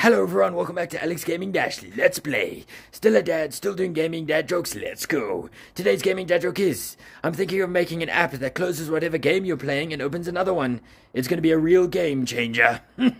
Hello everyone, welcome back to Alex Gaming Dashley. Let's play. Still a dad, still doing gaming dad jokes, let's go. Today's gaming dad joke is, I'm thinking of making an app that closes whatever game you're playing and opens another one. It's gonna be a real game changer.